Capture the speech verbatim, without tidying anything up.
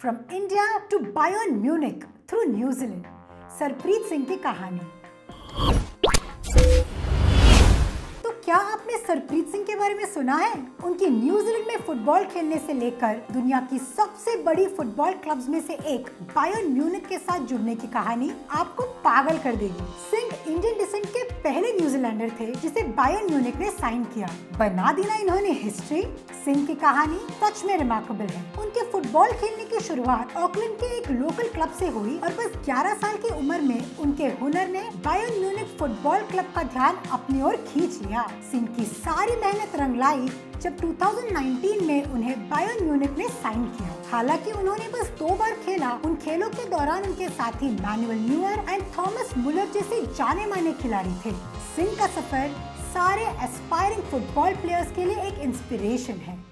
From India to Bayern Munich through न्यूजीलैंड, सरप्रीत सिंह की कहानी। तो क्या आपने सरप्रीत सिंह के बारे में सुना है? उनकी न्यूजीलैंड में फुटबॉल खेलने से लेकर दुनिया की सबसे बड़ी फुटबॉल क्लब्स में से एक बायर्न म्यूनिक के साथ जुड़ने की कहानी आपको पागल कर देगी। सिंह इंडियन डिसेंट के पहले न्यूजीलैंडर थे जिसे बायर्न म्यूनिक ने साइन किया। बना दी ना इन्होंने हिस्ट्री। सिंह की कहानी सच में रिमार्केबल है। उनके फुटबॉल खेलने की शुरुआत ऑकलैंड के एक लोकल क्लब से हुई और बस ग्यारह साल की उम्र में उनके हुनर ने बायर्न म्यूनिक फुटबॉल क्लब का ध्यान अपनी ओर खींच लिया। सिंह की सारी मेहनत रंग लाई जब दो हज़ार उन्नीस में उन्हें बायर्न म्यूनिक ने साइन किया। हालांकि उन्होंने बस दो बार खेला। उन खेलों के दौरान उनके साथी Manuel Neuer and Thomas Muller जैसे जाने माने खिलाड़ी थे। सिंह का सफर सारे एस्पायरिंग फुटबॉल प्लेयर्स के लिए एक इंस्पिरेशन है।